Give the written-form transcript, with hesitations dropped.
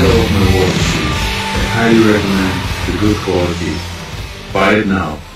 of my water shoes. I highly recommend the good quality. Buy it now.